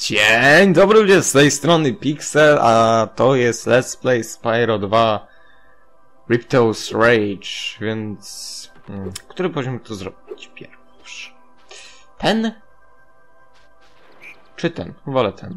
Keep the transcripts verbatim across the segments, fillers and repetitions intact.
Dzień dobry ludzie, z tej strony Pixel, a to jest Let's Play Spyro dwa Ripto's Rage, więc... Hmm, który poziom tu zrobić pierwszy? Ten? Czy ten? Wolę ten.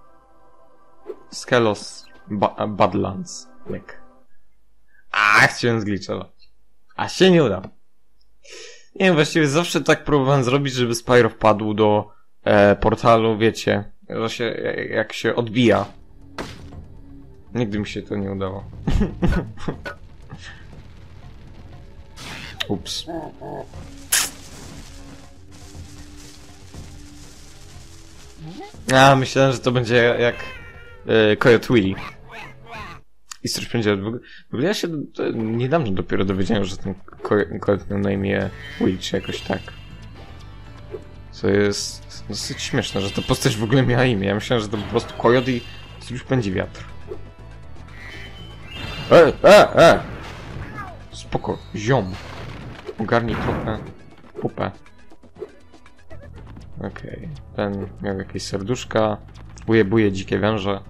Skelos ba Badlands. Myk. A, chciałem zgliczować. A się nie uda. Nie wiem, właściwie zawsze tak próbowałem zrobić, żeby Spyro wpadł do e, portalu, wiecie, że się, jak się odbija. Nigdy mi się to nie udało. Ups. A, myślałem, że to będzie jak e, Coyote Willy. I coś będzie. W ogóle ja się do, niedawno dopiero dowiedziałem, że ten Coyote miał na imię Willy, czy jakoś tak. Co jest dosyć śmieszne, że ta postać w ogóle miała imię. Ja myślałem, że to po prostu Coyote i już pędzi wiatr. E, e, e! Spoko, ziom. Ogarnij trochę pupę. Okej, okay. Ten miał jakieś serduszka. Buje, buje dzikie węże.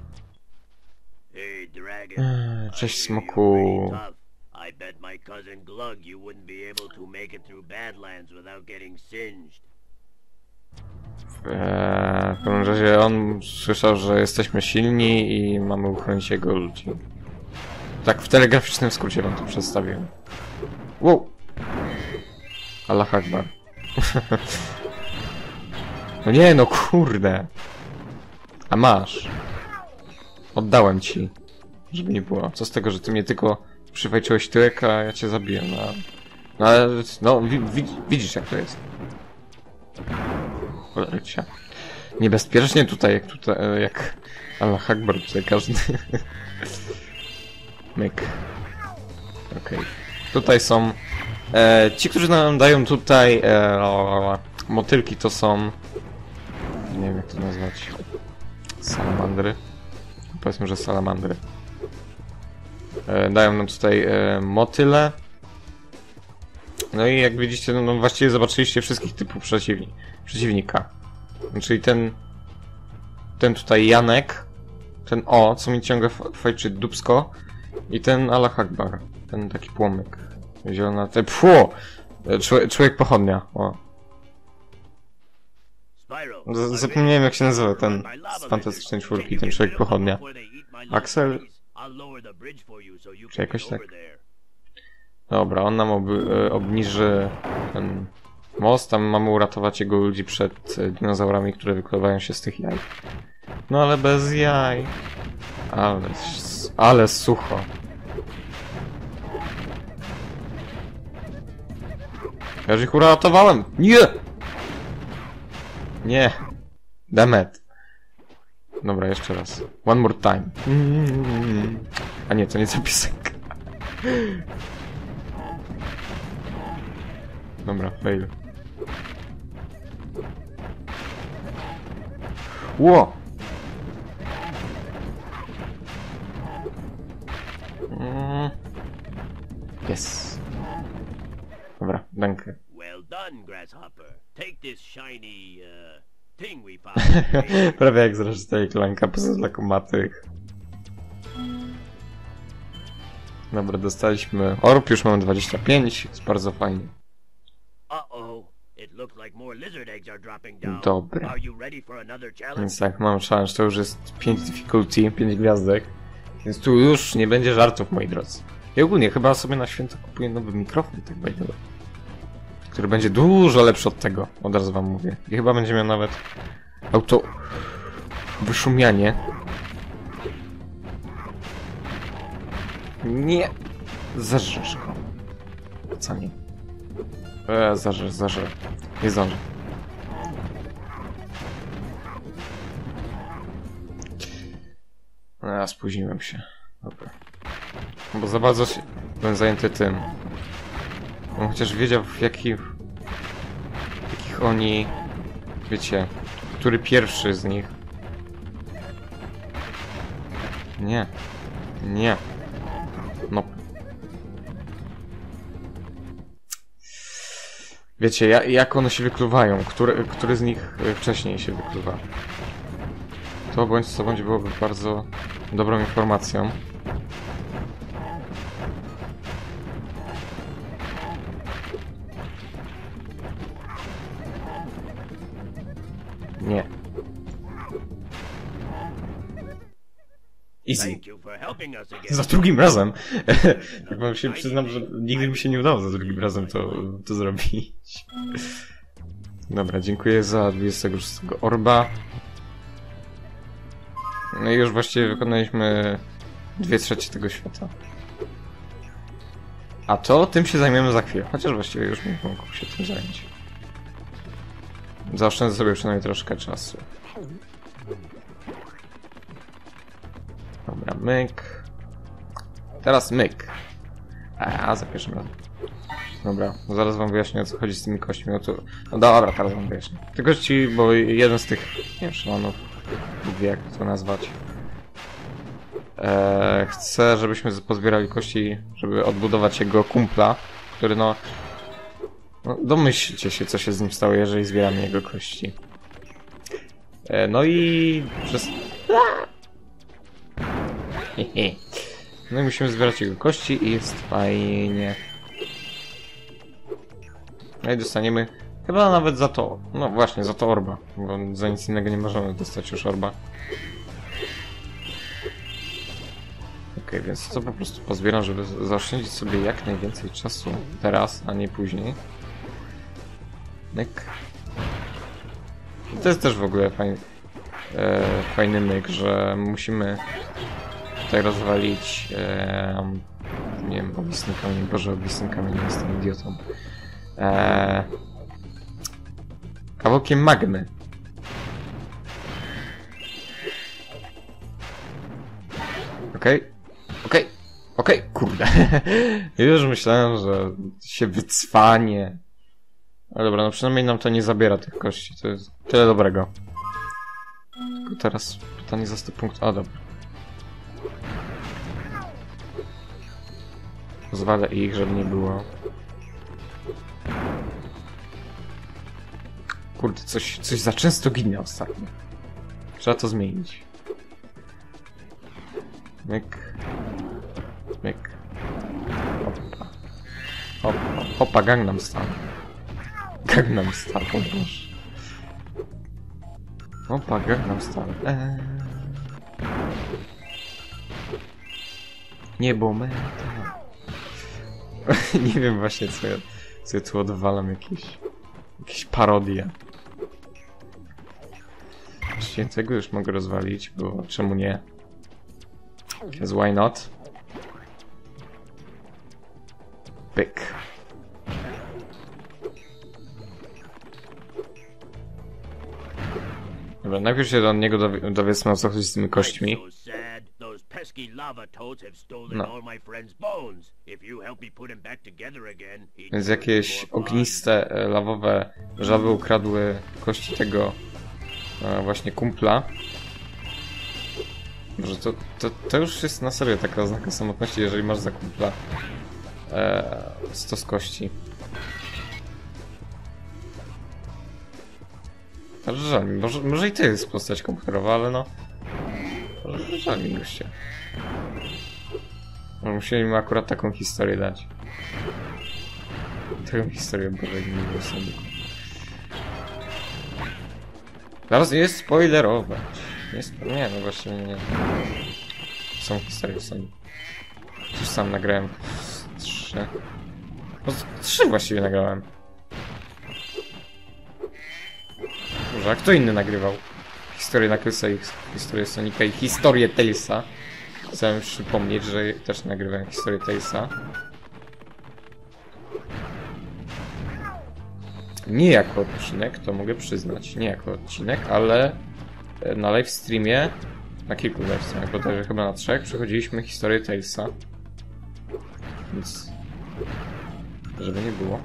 Eee, cześć smoku. I bet my cousin Glug you wouldn't be able to make it through Badlands without getting singed. Eee, w każdym razie on słyszał, że jesteśmy silni i mamy uchronić jego ludzi. Tak w telegraficznym skrócie wam to przedstawiłem. Wow! Allah Akbar. No nie, no kurde! A masz. Oddałem ci. Żeby nie było. Co z tego, że ty mnie tylko przywajczyłeś tyłek, a ja cię zabiję. No, no ale, no, wi wi widzisz jak to jest. Cholerycia. Niebezpiecznie tutaj, jak tutaj, jak Allah Akbar tutaj każdy. Myk. Okej. Okay. Tutaj są e, ci, którzy nam dają tutaj e, o, motylki, to są, nie wiem jak to nazwać, salamandry. Powiedzmy, że salamandry. E, dają nam tutaj e, motyle. No i jak widzicie, no, no właściwie zobaczyliście wszystkich typów przeciwni przeciwnika. Czyli ten ten tutaj Janek, ten O, co mi ciągle fajczy dupsko, i ten Allah Akbar, ten taki płomyk. Zielona, te pfu! Człowiek, człowiek pochodnia, o. Z zapomniałem jak się nazywa ten z fantastycznej czwórki, ten człowiek pochodnia. Axel? Czy jakoś tak? Dobra, on nam ob obniży ten most, tam mamy uratować jego ludzi przed dinozaurami, które wykluwają się z tych jaj. No ale bez jaj. Ale, ale sucho. Ja już ich uratowałem! Nie! Nie! Dammit. Dobra, jeszcze raz. One more time. A nie, to nie zapisek. Dobra, fail. Ło! Mm. Yes. Dobra, dankę. Well done, Grasshopper. Take this shiny uh, thing we found. Prawie jak zresztą tej klanka poza lakomatych. Dobra, dostaliśmy orb, już mamy dwadzieścia pięć, jest bardzo fajnie. Dobra. Więc tak, mam challenge, to już jest pięć difficulty, pięć gwiazdek. Więc tu już nie będzie żartów, moi drodzy. I ogólnie chyba sobie na święto kupuję nowy mikrofon, tak by było, który będzie dużo lepszy od tego, od razu wam mówię. I chyba będzie miał nawet auto wyszumianie. Nie! Zażresz go. Co nie? Eee, zażer, zażer. Nie zdążę. A, spóźniłem się. Dobra. Bo za bardzo się... byłem zajęty tym. On chociaż wiedział w jakich... w jakich oni... wiecie... który pierwszy z nich... Nie. Nie. No. Wiecie, jak one się wykluwają? Który, który z nich wcześniej się wykluwa? To bądź co bądź byłoby bardzo dobrą informacją. Nie. Easy. Za drugim razem. Tak wam się przyznam, że nigdy mi się nie udało za drugim razem to, to zrobić. Dobra, dziękuję za dwudziestego szóstego orba. No i już właściwie wykonaliśmy dwie trzecie tego świata. A to tym się zajmiemy za chwilę. Chociaż właściwie już nie mógł się tym zająć. Zaoszczędzę sobie przynajmniej troszkę czasu. Dobra, myk. Teraz myk. A, za pierwszym razem. Dobra, zaraz wam wyjaśnię, o co chodzi z tymi kośćmi. No, to... no dobra, teraz wam wyjaśnię. Te kości, bo jeden z tych, nie wiem, szalonów, Bóg wie jak to nazwać. Eee, chcę, żebyśmy pozbierali kości, żeby odbudować jego kumpla, który no... no domyślcie się, co się z nim stało, jeżeli zbieramy jego kości. Eee, no i... przez... No i musimy zbierać jego kości i jest fajnie. No i dostaniemy chyba nawet za to, no właśnie, za to orba, bo za nic innego nie możemy dostać już orba. Okej, więc to po prostu pozbieram, żeby zaoszczędzić sobie jak najwięcej czasu teraz, a nie później. Myk. I to jest też w ogóle fajny, e, fajny myk, że musimy tutaj rozwalić e, nie wiem, ognisny kamień, boże, ognisny kamień, nie jestem idiotą. Eee, kawałkiem magmy. Okej, okay. okej, okay. okej, okay. Kurde. Już myślałem, że się wycwanie. Ale dobra, no przynajmniej nam to nie zabiera tych kości, to jest tyle dobrego. Tylko teraz pytanie za sto punktów. A, dobra. Zwalę ich, żeby nie było. Kurde, coś, coś za często ginie ostatnio. Trzeba to zmienić. Myk. Myk. Hoppa. Hoppa. Hoppa, Gangnam Style. Gangnam Style, o Boże. Hoppa, Gangnam Style. Eee. Niebo meta. Nie wiem właśnie, co ja, co ja tu odwalam, jakieś... jakieś parodie. Właściwie tego już mogę rozwalić, bo czemu nie? Because why not? Pyk. Dobra, najpierw się do niego dowi dowiedzmy, o co chodzi z tymi kośćmi. No. Więc jakieś ogniste, lawowe żaby ukradły kości tego e, właśnie kumpla. Może to, to, to już jest na serio taka oznaka samotności, jeżeli masz za kumpla e, stos kości. Ale żal mi, może, może i to jest postać komputerowa, ale no... Żal mi goście. No, musieli mu akurat taką historię dać. Taką historię, Boże, nie było sobie. Zaraz jest spoilerować. Jest, nie, no właśnie nie. Są historie, są. Już sam nagrałem trzy. No trzy właściwie nagrałem. Może, a kto inny nagrywał? Historię Knucklesa i historię Sonika i historię Tailsa. Chciałem przypomnieć, że też nagrywałem historię Tailsa. Nie jako odcinek, to mogę przyznać. Nie jako odcinek, ale na live streamie, na kilku live streamach, bo też chyba na trzech, przechodziliśmy historię Tailsa. Więc... żeby nie było,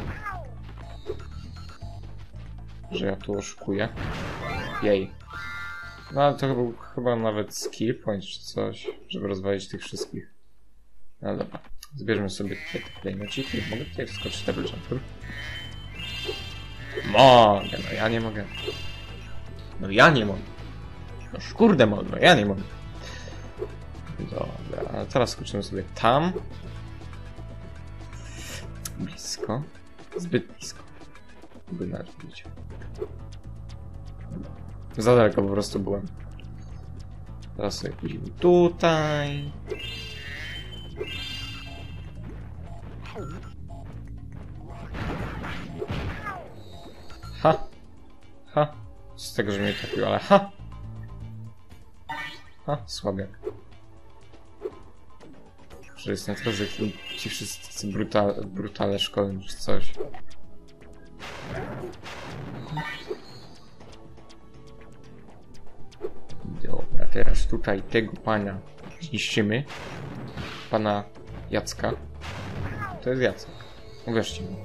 że ja tu oszukuję. Jej. No ale to był chyba nawet skill point czy coś, żeby rozwalić tych wszystkich. No dobra, zbierzmy sobie tutaj te klejnociki. Mogę tutaj wskoczyć double jumpem? Mogę, no ja nie mogę. No ja nie mogę. No kurde mogę, ja nie mogę. Dobra, a teraz skoczymy sobie tam. Blisko. Zbyt blisko. By nawet widzieć. Za daleko po prostu byłem. Teraz sobie pójdziemy tutaj. Ha! Ha! Z tego, że mnie trafił, ale ha! Ha! Słabiak. Że jestem teraz jak ci wszyscy brutal, brutale szkolni czy coś. Dobra, teraz tutaj tego pana zniszczymy. Pana Jacka. To jest Jacek. Uwierzcie mi.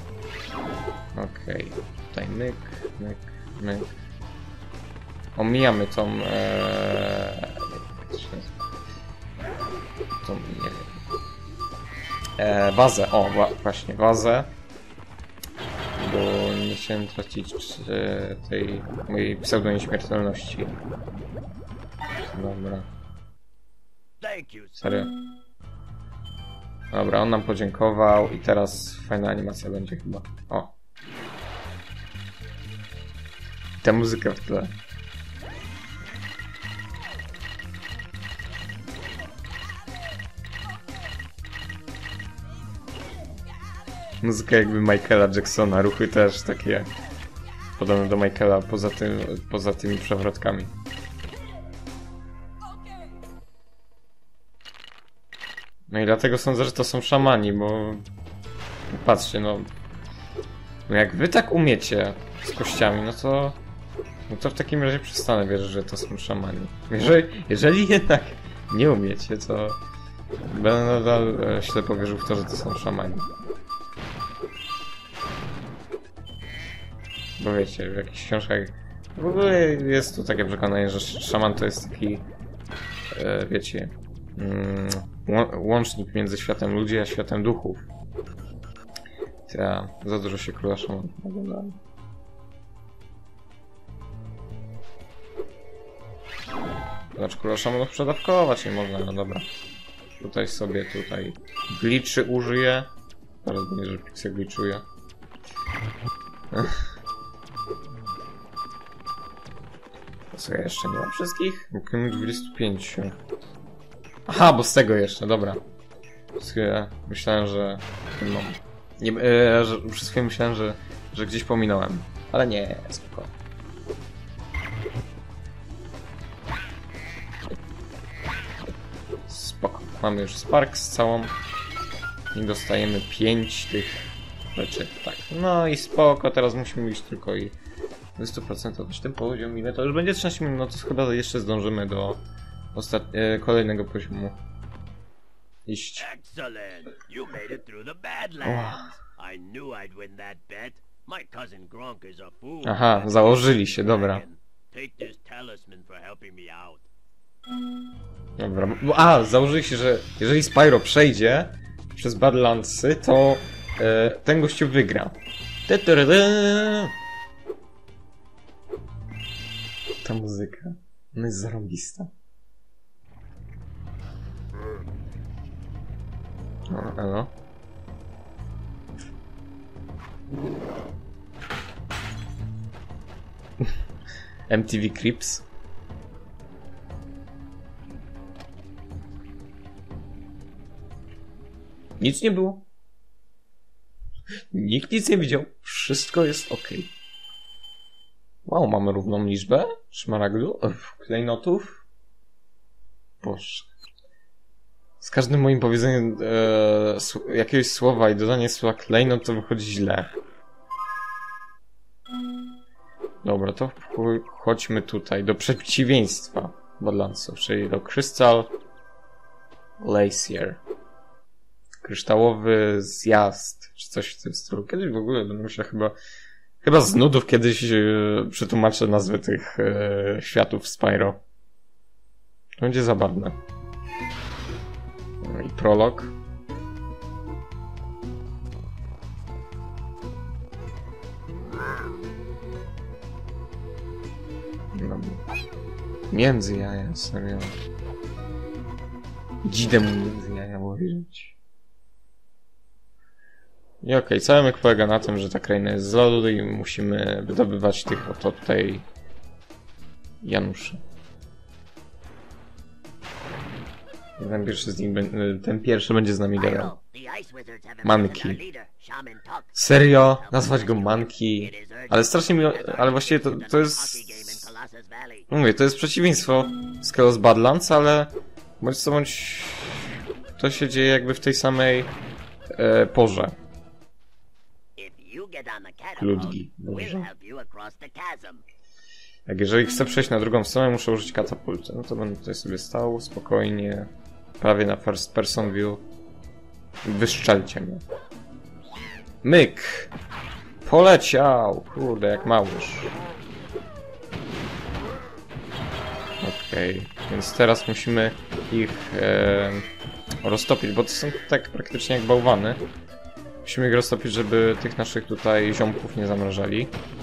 Okej, okay. Tutaj myk, myk, myk. Omijamy tą... Ee, tą, nie wiem. E, wazę, o właśnie, wazę. Bo nie chciałem tracić e, tej mojej pseudo nieśmiertelności. Dobra. Serio. Dobra, on nam podziękował i teraz fajna animacja będzie chyba. O. Ta muzyka w tle. Muzyka jakby Michaela Jacksona, ruchy też takie podobne do Michaela, poza tym, poza tymi przewrotkami. No i dlatego sądzę, że to są szamani, bo patrzcie, no, no jak wy tak umiecie z kościami, no to no to w takim razie przestanę wierzyć, że to są szamani. Jeżeli, jeżeli jednak nie umiecie, to będę nadal e, ślepo wierzył w to, że to są szamani. Bo wiecie, w jakichś książkach w ogóle jest tu takie przekonanie, że szaman to jest taki, e, wiecie, mm, łącznik między światem ludzi a światem duchów. Ja za dużo się króla szaman oglądałem. Znaczy króla szamanów przedawkować nie można, no dobra. Tutaj sobie, tutaj glitchy użyję. Zaraz będzie, że Pixel glitchuje. Co ja jeszcze nie mam wszystkich? Mógłbym dwadzieścia pięć. Aha, bo z tego jeszcze, dobra. Myślałem, że mam. Nie, e, że przez chwilę myślałem, że, że gdzieś pominąłem. Ale nie, spoko. Spoko. Mamy już Sparks całą. I dostajemy pięć tych rzeczy. Tak. No i spoko, teraz musimy iść tylko i sto procent odnieść ten poziom. Ile to już będzie trzynaście minut, no to chyba jeszcze zdążymy do ostat... e, kolejnego poziomu. Iść. Excellent. You made it through the Badlands. I knew I'd win that bet. My cousin Gronk is a fool. Aha, założyli się, dobra. Take this talisman for helping me out. Dobra. A, założyli się, że jeżeli Spyro przejdzie przez Badlandsy, to e, ten gościu wygra. Ta muzyka, no jest zarąbista. No, elo. M T V Crips. Nic nie było. Nikt nic nie widział. Wszystko jest ok. Wow, mamy równą liczbę szmaragdu, klejnotów. Boże. Z każdym moim powiedzeniem e, jakiegoś słowa i dodanie słowa klejnot to wychodzi źle. Dobra, to chodźmy tutaj do przeciwieństwa Badlandsów, czyli do Crystal Glacier. Kryształowy zjazd, czy coś w tym stylu. Kiedyś w ogóle będę musiał chyba, chyba z nudów kiedyś e, przetłumaczę nazwy tych e, światów Spyro. To będzie zabawne. No i prolog. No. Między jaja, serio. Dzidę mu między jaja uwierzyć. I okej, okay, cały myk polega na tym, że ta kraina jest z lodu i musimy wydobywać tych oto tutaj Januszy. Ten pierwszy, z nich, ten pierwszy będzie z nami gadał. Manki. Serio? Nazwać go Manki? Ale strasznie mi... Ale właściwie to, to jest... Mówię, to jest przeciwieństwo Skelos Badlands, ale... Bądź co bądź... To się dzieje jakby w tej samej... E, porze. Ludzi. Dobrze. Jak jeżeli chcę przejść na drugą stronę, muszę użyć katapulty. No to będę tutaj sobie stał, spokojnie. Prawie na first person view. Wyszczelcie mnie. Myk! Poleciał! Kurde, jak małyż. Okej, okay. Więc teraz musimy ich e, roztopić, bo to są tak praktycznie jak bałwany. Musimy ich roztopić, żeby tych naszych tutaj ziomków nie zamrażali.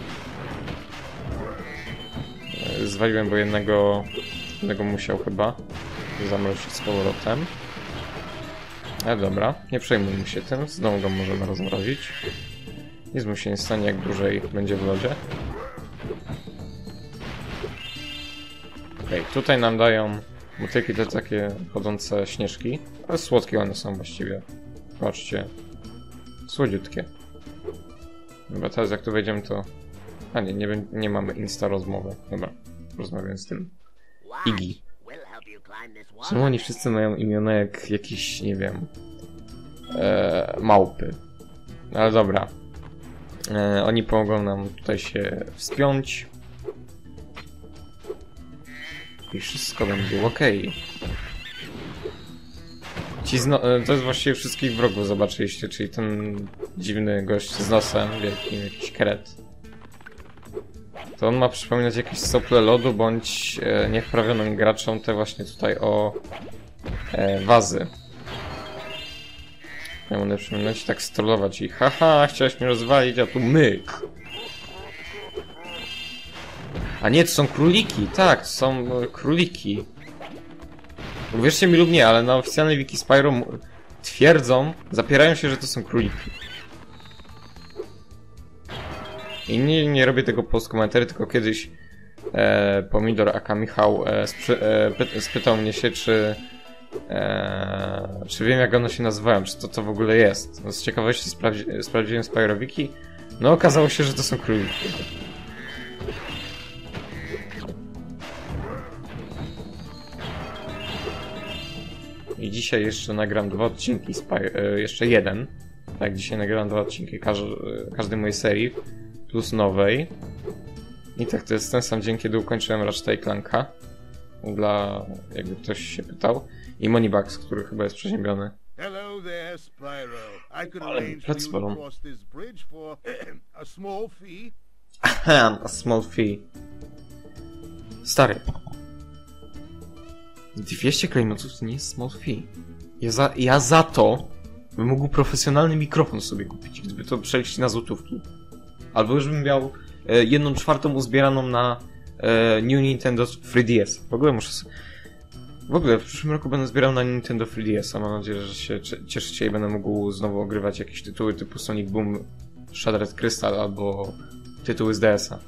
E, zwaliłem, bo jednego, jednego musiał chyba zamrozić z powrotem. Ale dobra, nie przejmujmy się tym, znowu go możemy rozmrozić. Nic mu się nie stanie, jak dłużej będzie w lodzie. Okej, okay, tutaj nam dają motylki, te takie chodzące śnieżki. Ale słodkie one są właściwie. Patrzcie. Słodziutkie. Dobra, teraz jak tu wejdziemy, to... A nie, nie, nie mamy insta rozmowy. Dobra, rozmawiam z tym. Iggy. Czemu oni wszyscy mają imiona jak jakieś, nie wiem... E, małpy. Ale dobra. E, oni pomogą nam tutaj się wspiąć. I wszystko będzie ok. Ci zno to jest właściwie wszystkich wrogów, zobaczyliście, czyli ten dziwny gość z nosem wielkim, jakiś kret. To on ma przypominać jakieś sople lodu, bądź e, niewprawionym graczom te właśnie tutaj o e, wazy. Ja będę przypominać tak strollować i haha, chciałeś mnie rozwalić, a tu myk. A nie, to są króliki, tak, to są króliki. Uwierzcie mi lub nie, ale na oficjalnej wiki Spyro twierdzą, zapierają się, że to są króliki. I nie, nie robię tego post komentarzy, tylko kiedyś e, Pomidor aka Michał e, e, spytał mnie się, czy e, czy wiem, jak one się nazywają, czy to to w ogóle jest. No, z ciekawości sprawdzi sprawdziłem Spyro wiki, no okazało się, że to są króliki. I dzisiaj jeszcze nagram dwa odcinki, e, jeszcze jeden. Tak, dzisiaj nagram dwa odcinki każ każdej mojej serii, plus nowej. I tak, to jest ten sam dzień, kiedy ukończyłem Ratchet Clanka. Dla, jakby ktoś się pytał. I Moneybugs, który chyba jest przeziębiony. Hello there, Spyro. I could Ale arrange plec for you bolą. to cross this bridge for a small fee. Aha, a small fee. Stary. dwieście klejnotów to nie jest small fee. Ja za, ja za to bym mógł profesjonalny mikrofon sobie kupić, gdyby to przejść na złotówki. Albo już bym miał e, jedną czwartą uzbieraną na e, New Nintendo trzy D S. W ogóle muszę sobie... W ogóle w przyszłym roku będę zbierał na Nintendo trzy D S, a mam nadzieję, że się cieszycie i będę mógł znowu ogrywać jakieś tytuły typu Sonic Boom, Shattered Crystal albo tytuły z D S a.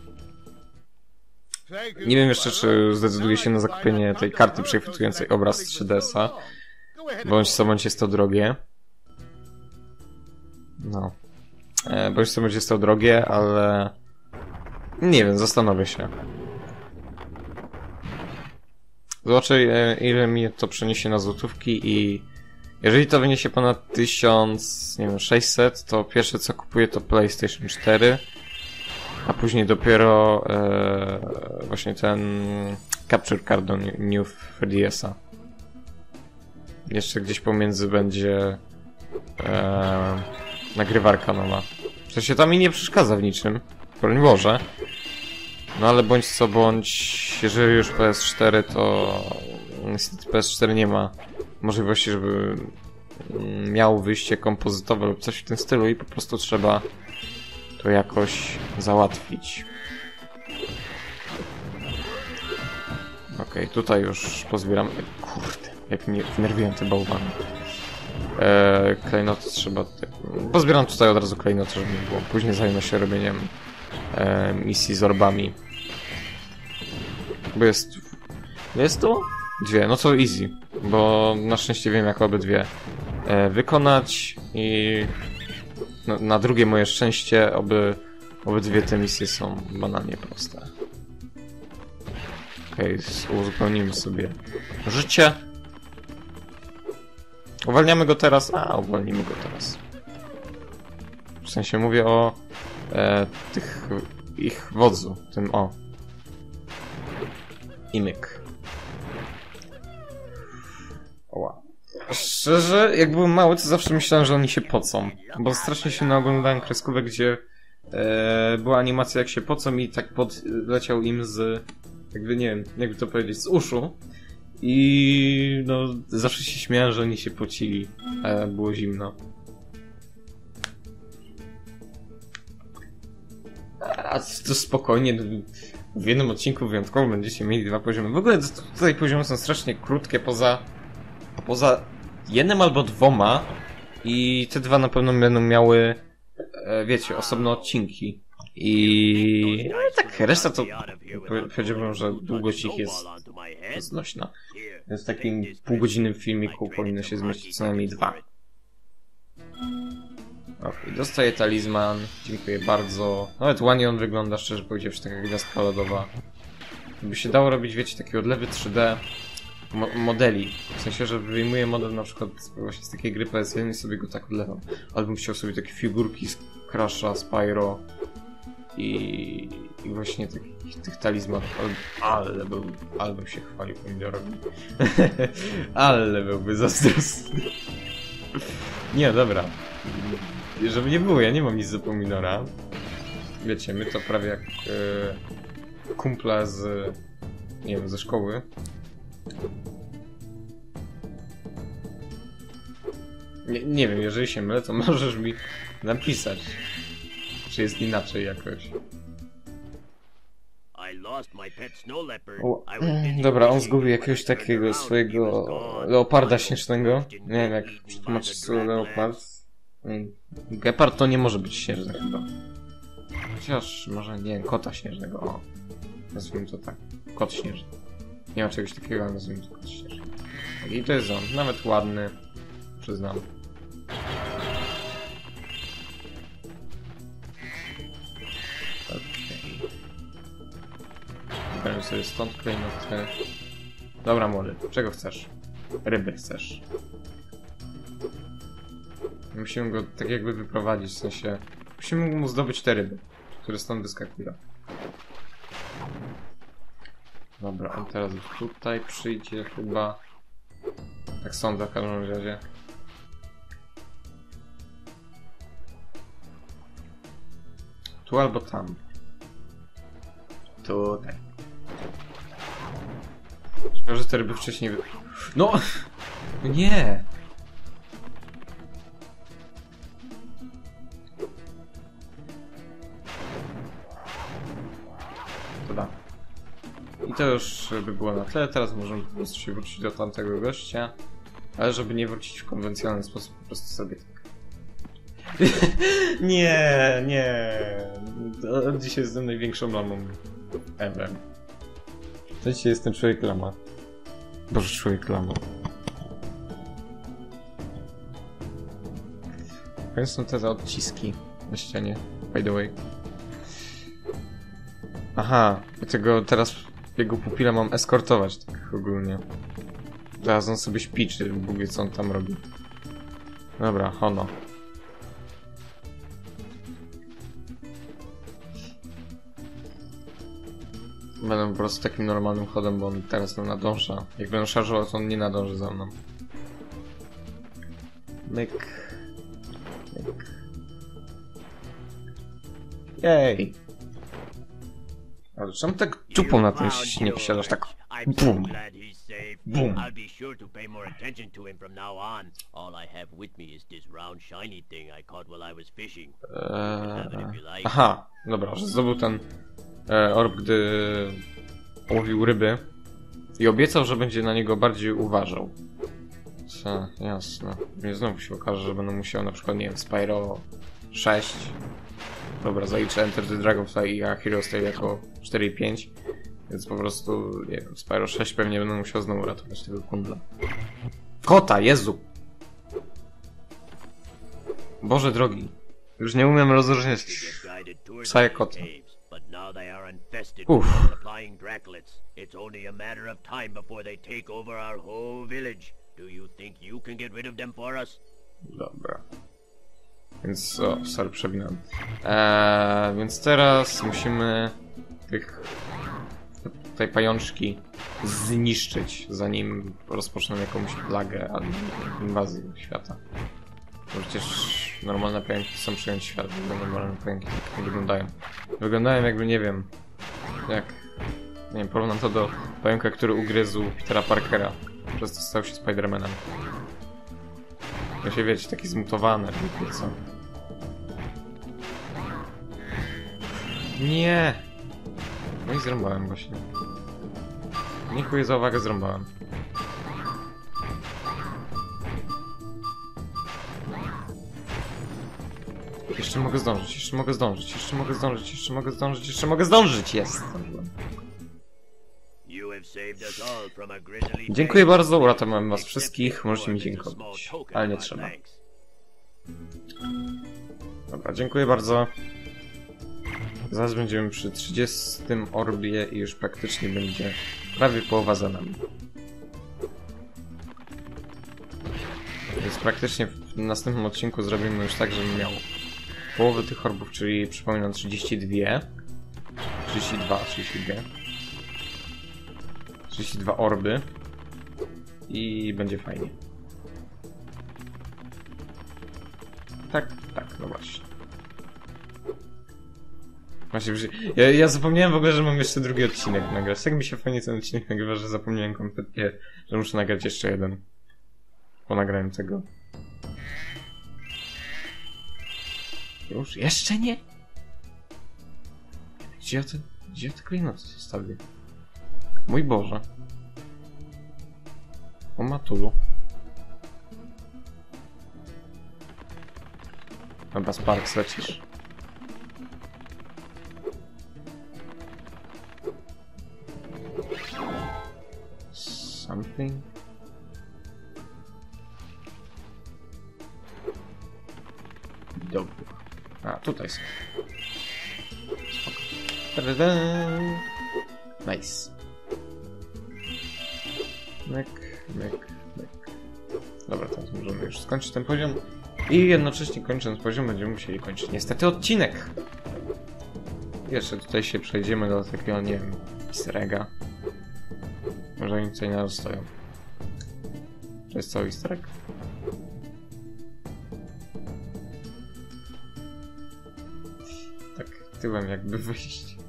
Nie wiem jeszcze, czy zdecyduję się na zakupienie tej karty przechwytującej obraz trzy D S a. Bądź co bądź jest to drogie. No. E, bądź co bądź jest to drogie, ale... Nie wiem, zastanowię się. Zobaczę, e, ile mi to przeniesie na złotówki i... Jeżeli to wyniesie ponad tysiąc, nie wiem, sześćset, to pierwsze co kupuję to PlayStation cztery. A później dopiero e, właśnie ten Capture Card do New trzy D S a. Jeszcze gdzieś pomiędzy będzie e, nagrywarka nowa. W sensie tam mi nie przeszkadza w niczym, broń Boże. No ale bądź co bądź, jeżeli już P S cztery, to niestety P S cztery nie ma możliwości, żeby miał wyjście kompozytowe lub coś w tym stylu i po prostu trzeba to jakoś załatwić. Ok, Okej, tutaj już pozbieram... Kurde, jak mnie wnerwiłem te bałwany. Eee, klejnoty trzeba... Te... Pozbieram tutaj od razu klejnoty, żeby nie było. Później zajmę się robieniem e, misji z orbami. Bo jest... Jest tu? Dwie, no to easy. Bo na szczęście wiem, jak obydwie e, wykonać i... Na, na drugie moje szczęście oby... Obydwie te misje są banalnie proste. Okej, okay, uzupełnimy sobie życie. Uwalniamy go teraz? A, uwolnimy go teraz. W sensie mówię o e, tych ich wodzu, tym o. I myk. Oła. Szczerze, jak byłem mały, to zawsze myślałem, że oni się pocą. Bo strasznie się naoglądałem kreskówek, gdzie e, była animacja, jak się pocą i tak podleciał im z... Jakby, nie wiem, jakby to powiedzieć, z uszu. I no, zawsze się śmiałem, że oni się pocili, a było zimno. A to spokojnie, w jednym odcinku wyjątkowo będziecie mieli dwa poziomy. W ogóle tutaj poziomy są strasznie krótkie, poza, poza jednym albo dwoma. I te dwa na pewno będą miały, wiecie, osobne odcinki. I no i tak, reszta to powiedziałbym, że długość ich jest znośna. Więc w takim półgodzinnym filmiku powinno się zmieścić co najmniej dwa. Ok, dostaję talizman, dziękuję bardzo. Nawet ładnie on wygląda, szczerze powiedziawszy, taka gwiazdka lodowa. Gdyby się dało robić, wiecie, takie odlewy trzy D mo modeli. W sensie, że wyjmuję model na przykład właśnie z takiej gry P S jeden i sobie go tak odlewam. Albo bym chciał sobie takie figurki z Crasha, Spyro i, i właśnie tych, tych talizmanów. Ale, był, ale bym się chwalił pomidorami. Ale byłby zazdrosny. Nie, dobra. Żeby nie było, ja nie mam nic do pomidora. Wiecie, my to prawie jak e, kumpla z, nie wiem, ze szkoły. Nie, nie wiem, jeżeli się mylę, to możesz mi napisać, czy jest inaczej jakoś. O, dobra, on zgubił jakiegoś takiego swojego leoparda śnieżnego. Nie wiem, jak przetłumaczyć sobie leopard. Gepard to nie może być śnieżny chyba. Chociaż może, nie wiem, kota śnieżnego. O, nazwijmy to tak. Kot śnieżny. Nie ma czegoś takiego, ale nazwijmy to kot śnieżny. I to jest on. Nawet ładny. Przyznam. Okej. Wybrałem sobie stąd klejnotę. Dobra, młody. Czego chcesz? Ryby chcesz. Musimy go tak jakby wyprowadzić, w sensie... Musimy mu zdobyć te ryby, które stąd wyskakują. Dobra, on teraz tutaj przyjdzie chyba. Tak sądzę w każdym razie. Tu albo tam. Tutaj. Może te ryby wcześniej wy... No! Nie! I to już by było na tyle, teraz możemy po prostu się wrócić do tamtego gościa. Ale żeby nie wrócić w konwencjonalny sposób, po prostu sobie tak. Nie, nie. To dzisiaj jestem największą lamą ever. To dzisiaj jestem człowiek lama. Boże, człowiek lama. To są te odciski na ścianie, by the way. Aha, dlatego teraz jego pupila mam eskortować, tak ogólnie. Teraz on sobie śpi, czy Bóg wie co on tam robi. Dobra, hono. Będę po prostu takim normalnym chodem, bo on teraz nam nadąża. Jak będę szarżował, to on nie nadąży za mną. Myk. Myk. Jej! Ale czemu tak czupą na ten śnieg siadasz, tak bum, bum. Eee, aha, dobra, że zdobył ten e, orb, gdy łowił ryby. I obiecał, że będzie na niego bardziej uważał. Co? Jasne. Nie znowu się okaże, że będę musiał na przykład, nie wiem, Spyro sześć. Dobra, zaliczę Enter the Dragonfly i Heroes Tale jako cztery i pięć. Więc po prostu, nie wiem, Spyro sześć pewnie będę musiał znowu ratować tego kundla. Kota, Jezu! Boże drogi. Już nie umiem rozróżniać psa i kota. But now they are infested Oof. with multiplying Dracolids. It's only a matter of time before they take over our whole village. Do you think you can get rid of them for us? Dobra. Więc, o, sorry, przewinąłem. Eee, więc teraz musimy tych tej pajączki zniszczyć, zanim rozpoczną jakąś plagę albo inwazję świata. Bo przecież normalne pająki chcą przejąć świat, bo normalne pająki tak nie wyglądają. Wyglądają jakby, nie wiem, jak... Nie wiem, porównam to do pająka, który ugryzł Petera Parkera, przez to stał się Spidermanem. Ja się, wiecie, taki zmutowany, wiecie co? Nie! No i zrąbałem właśnie. Dziękuję za uwagę, zrąbałem. Jeszcze mogę zdążyć, jeszcze mogę zdążyć, jeszcze mogę zdążyć, jeszcze mogę zdążyć, jeszcze mogę zdążyć, jest! Zdążyłem. Dziękuję bardzo, uratowałem was wszystkich, możecie mi dziękować, ale nie trzeba. Dobra, dziękuję bardzo. Zaraz będziemy przy trzydziestym orbie i już praktycznie będzie prawie połowa za nami. Więc praktycznie w następnym odcinku zrobimy już tak, żebym miał połowę tych orbów, czyli przypominam trzydzieści dwa, trzydzieści dwa, trzydzieści dwa, trzydzieści dwa orby i będzie fajnie. Tak, tak, no właśnie. Właśnie, ja, ja zapomniałem w ogóle, że mam jeszcze drugi odcinek nagrać. Tak mi się fajnie ten odcinek nagrywa, że zapomniałem kompletnie, że muszę nagrać jeszcze jeden. Po nagraniu tego. Już? Jeszcze nie? Gdzie ja te, gdzie ja te klinoty zostawię? Mój Boże. O matulu. Chyba Sparks lecisz. Something? Dobra. A, tutaj są. Spoko. Ta-da-da! Nice. Myk, myk, myk. Dobra, teraz możemy już skończyć ten poziom. I jednocześnie kończąc poziom będziemy musieli kończyć niestety odcinek. Jeszcze tutaj się przejdziemy do takiego, nie wiem, easter egga. Może oni tutaj na stoją. To jest cały easter egg? Tak tyłem jakby wyjść.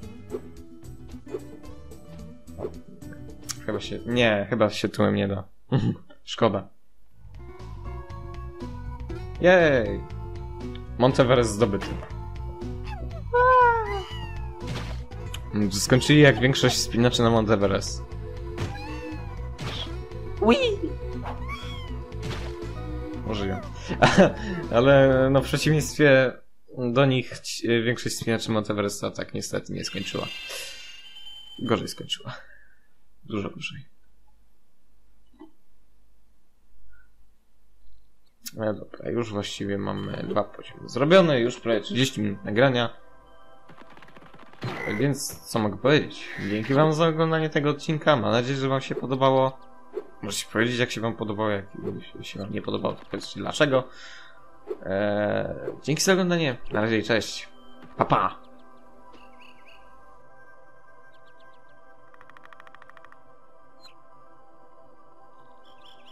Chyba się... Nie, chyba się tyłem nie da. Szkoda. Jej! Mount Everest zdobyty. Skończyli jak większość wspinaczy na Mount Everest. Ui! Może ja. Ale no w przeciwieństwie do nich większość wspinaczy Mount Everesta tak niestety nie skończyła. Gorzej skończyła. Dużo gorzej. No dobra, już właściwie mamy dwa poziomy zrobione, już prawie trzydzieści minut nagrania. Więc co mogę powiedzieć? Dzięki wam za oglądanie tego odcinka, mam nadzieję, że wam się podobało. Możecie powiedzieć, jak się wam podobało, jak się wam nie podobało, to powiedzcie dlaczego. Eee, dzięki za oglądanie, na razie i cześć. Pa pa!